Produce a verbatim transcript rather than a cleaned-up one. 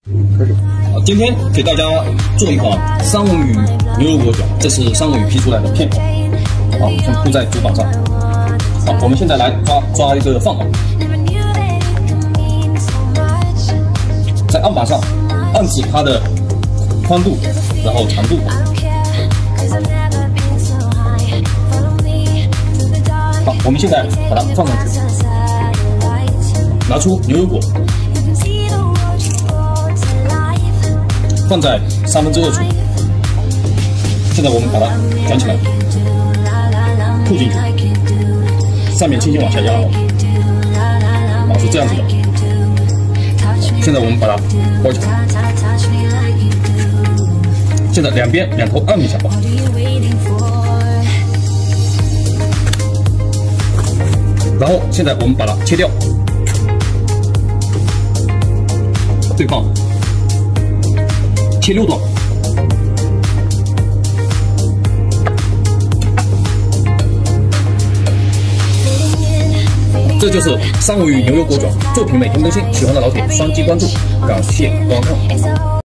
今天给大家做一款三文鱼牛油果卷，这是三文鱼批出来的片口，好，我们先铺在主板上。好，我们现在来抓抓一个放饵，在案板上按指它的宽度，然后长度。好，我们现在把它放上去，拿出牛油果。 放在三分之二处，现在我们把它卷起来，吐进去，上面轻轻往下压哦，啊是这样子的。现在我们把它包起来，现在两边两头按一下吧，然后现在我们把它切掉，对放。 切六段，这就是三文鱼牛油果卷，作品美同更新，喜欢的老铁双击关注，感谢观看。